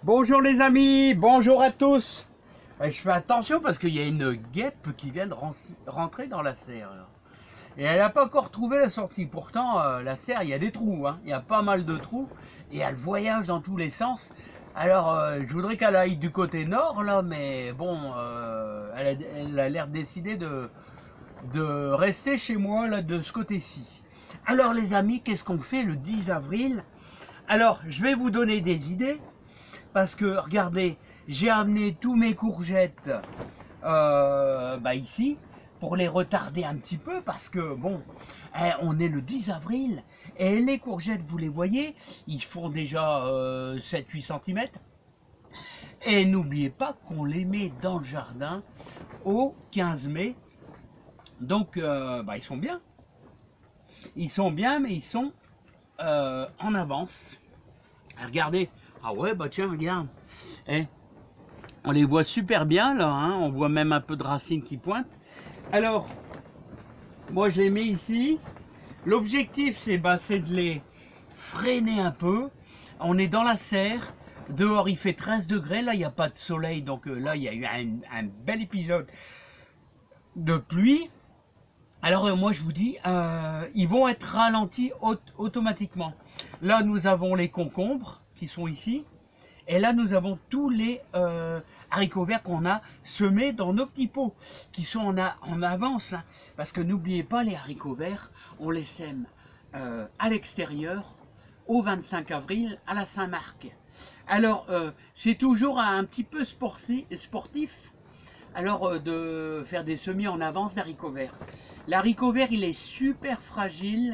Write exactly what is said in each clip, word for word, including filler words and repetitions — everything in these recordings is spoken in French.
Bonjour les amis, bonjour à tous. Je fais attention parce qu'il y a une guêpe qui vient de rentrer dans la serre. Là. Et elle n'a pas encore trouvé la sortie. Pourtant, euh, la serre, il y a des trous. Hein. Il y a pas mal de trous. Et elle voyage dans tous les sens. Alors, euh, je voudrais qu'elle aille du côté nord, là. Mais bon, euh, elle a l'air décidée de, de rester chez moi, là, de ce côté-ci. Alors, les amis, qu'est-ce qu'on fait le dix avril? Alors, je vais vous donner des idées. Parce que, regardez, j'ai amené tous mes courgettes euh, bah ici, pour les retarder un petit peu, parce que, bon, eh, on est le dix avril, et les courgettes, vous les voyez, ils font déjà euh, sept huit centimètres. Et n'oubliez pas qu'on les met dans le jardin au quinze mai. Donc, euh, bah, ils sont bien. Ils sont bien, mais ils sont euh, en avance. Regardez. Ah ouais, bah tiens, regarde. Eh, on les voit super bien là, hein. On voit même un peu de racines qui pointent. Alors, moi je les mets ici. L'objectif, c'est bah, de les freiner un peu. On est dans la serre. Dehors, il fait treize degrés. Là, il n'y a pas de soleil. Donc euh, là, il y a eu un, un bel épisode de pluie. Alors, euh, moi, je vous dis, euh, ils vont être ralentis aut automatiquement. Là, nous avons les concombres qui sont ici. Et là, nous avons tous les euh, haricots verts qu'on a semés dans nos petits pots, qui sont en, a, en avance. Hein, parce que n'oubliez pas, les haricots verts, on les sème euh, à l'extérieur, au vingt-cinq avril, à la Saint-Marc. Alors, euh, c'est toujours un petit peu sportif, sportif alors euh, de faire des semis en avance d'haricots verts. L'haricot vert, il est super fragile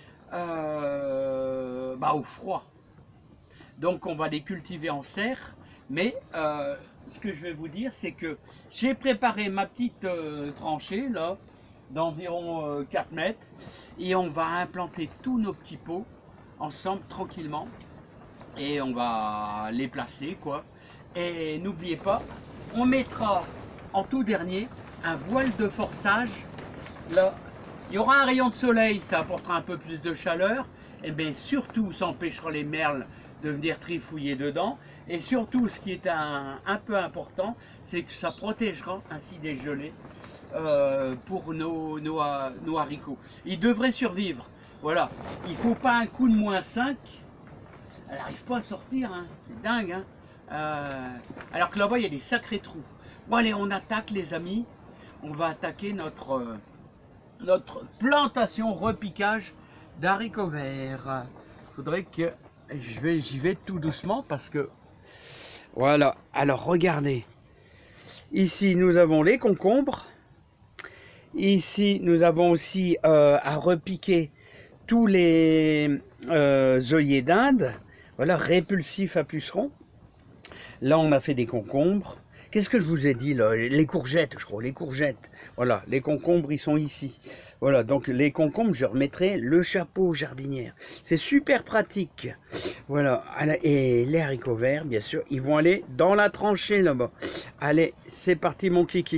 euh, bah, au froid. Donc on va les cultiver en serre, mais euh, ce que je vais vous dire, c'est que j'ai préparé ma petite euh, tranchée là, d'environ euh, quatre mètres, et on va implanter tous nos petits pots ensemble tranquillement, et on va les placer quoi. Et n'oubliez pas, on mettra en tout dernier un voile de forçage. Là, il y aura un rayon de soleil, ça apportera un peu plus de chaleur, et bien surtout ça empêchera les merles de venir trifouiller dedans, et surtout ce qui est un, un peu important, c'est que ça protégera ainsi des gelées euh, pour nos, nos, nos haricots. Ils devraient survivre, voilà. Il ne faut pas un coup de moins cinq, elle n'arrive pas à sortir, hein. C'est dingue, hein. Euh, alors que là-bas il y a des sacrés trous. Bon allez, on attaque les amis, on va attaquer notre, euh, notre plantation repiquage d'haricots verts. Il faudrait que je vais, j'y vais tout doucement parce que voilà. Alors regardez, ici nous avons les concombres, ici nous avons aussi euh, à repiquer tous les euh, œillets d'Inde, voilà, répulsifs à pucerons. Là on a fait des concombres. Qu'est-ce que je vous ai dit là? Les courgettes, je crois, les courgettes. Voilà, les concombres, ils sont ici. Voilà, donc les concombres, je remettrai le chapeau jardinière. C'est super pratique. Voilà, et les haricots verts, bien sûr, ils vont aller dans la tranchée là-bas. Allez, c'est parti mon kiki.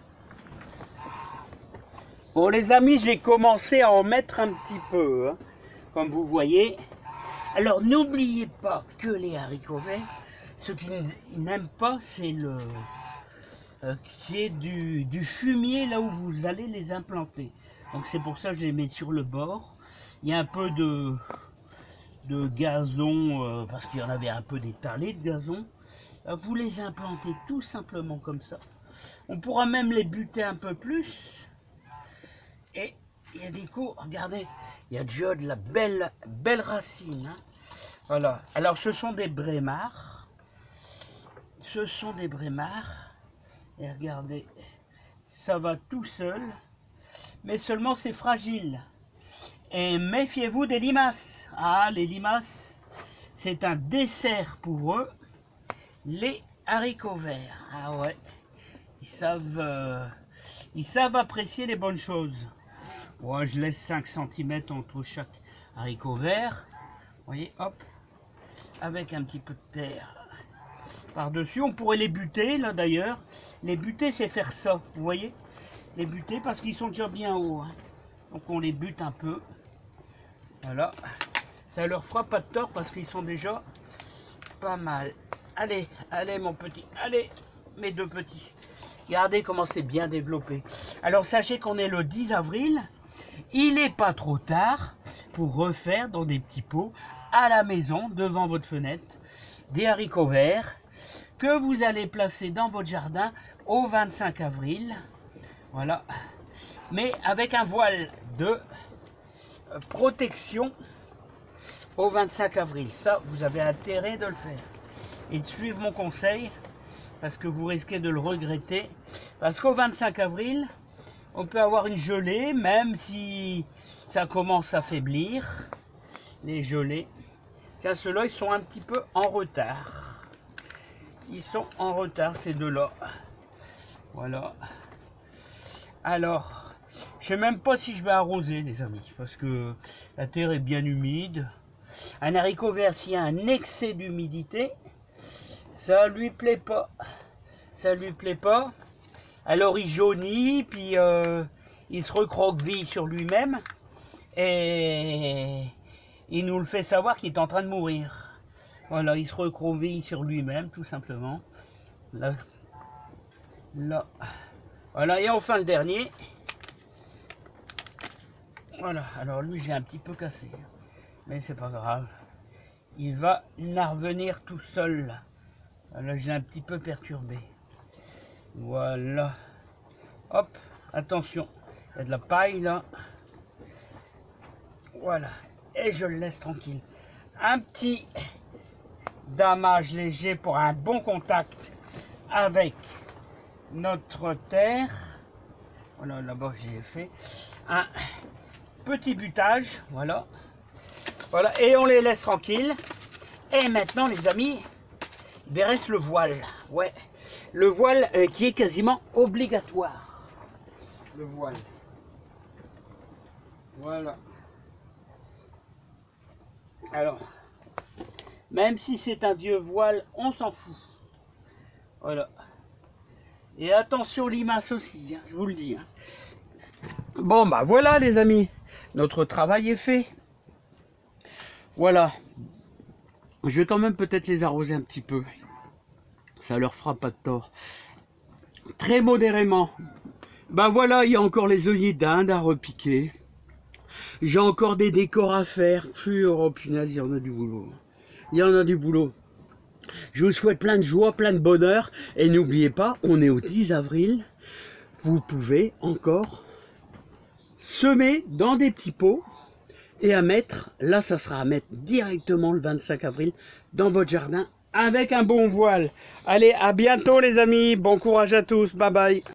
Bon les amis, j'ai commencé à en mettre un petit peu, hein, comme vous voyez. Alors n'oubliez pas que les haricots verts, ce qu'ils n'aiment pas, c'est le euh, qui est du, du fumier là où vous allez les implanter. Donc c'est pour ça que je les mets sur le bord. Il y a un peu de, de gazon, euh, parce qu'il y en avait un peu d'étalé de gazon. Euh, vous les implantez tout simplement comme ça. On pourra même les buter un peu plus. Et il y a des coups, regardez, il y a déjà de la belle, belle racine. Hein. Voilà, alors ce sont des brémards. Ce sont des brémards, et regardez, ça va tout seul, mais seulement c'est fragile. Et méfiez-vous des limaces. Ah, les limaces, c'est un dessert pour eux, les haricots verts. Ah ouais, ils savent, euh, ils savent apprécier les bonnes choses. Moi, je laisse cinq centimètres entre chaque haricot vert. Vous voyez, hop, avec un petit peu de terre par-dessus. On pourrait les buter, là d'ailleurs. Les buter, c'est faire ça, vous voyez. Les buter parce qu'ils sont déjà bien hauts. Hein. Donc on les bute un peu. Voilà. Ça leur fera pas de tort parce qu'ils sont déjà pas mal. allez, allez mon petit, allez mes deux petits. Regardez comment c'est bien développé. Alors sachez qu'on est le dix avril. Il n'est pas trop tard pour refaire dans des petits pots à la maison, devant votre fenêtre, des haricots verts que vous allez placer dans votre jardin au vingt-cinq avril. Voilà. Mais avec un voile de protection au vingt-cinq avril. Ça, vous avez intérêt de le faire. Et de suivre mon conseil, parce que vous risquez de le regretter. Parce qu'au vingt-cinq avril, on peut avoir une gelée, même si ça commence à faiblir. Les gelées. Tiens, ceux-là, ils sont un petit peu en retard. Ils sont en retard, ces deux-là. Voilà. Alors, je sais même pas si je vais arroser, les amis, parce que la terre est bien humide. Un haricot vert, s'il y a un excès d'humidité, ça lui plaît pas. Ça lui plaît pas. Alors il jaunit, puis euh, il se recroqueville sur lui-même, et il nous le fait savoir qu'il est en train de mourir. Voilà, il se recroqueville sur lui-même, tout simplement. Là, là. Voilà, et enfin le dernier. Voilà, alors lui j'ai un petit peu cassé, mais c'est pas grave. Il va en revenir tout seul. Là, je l'ai un petit peu perturbé. Voilà. Hop, attention. Il y a de la paille là. Voilà. Et je le laisse tranquille. Un petit damage léger pour un bon contact avec notre terre. Voilà, là-bas j'ai fait un petit butage. Voilà. Voilà. Et on les laisse tranquilles. Et maintenant, les amis, il reste le voile. Ouais. Le voile euh, qui est quasiment obligatoire. Le voile. Voilà. Alors, même si c'est un vieux voile, on s'en fout. Voilà. Et attention limaces aussi, hein, je vous le dis. Hein. Bon, bah voilà les amis. Notre travail est fait. Voilà. Je vais quand même peut-être les arroser un petit peu. Ça leur fera pas de tort. Très modérément. Ben voilà, il y a encore les œillets d'Inde à repiquer. J'ai encore des décors à faire. Plus, oh punaise, il y en a du boulot. Il y en a du boulot. Je vous souhaite plein de joie, plein de bonheur. Et n'oubliez pas, on est au dix avril. Vous pouvez encore semer dans des petits pots. Et à mettre, là ça sera à mettre directement le vingt-cinq avril dans votre jardin avec un bon voile. Allez, à bientôt les amis, bon courage à tous, bye bye.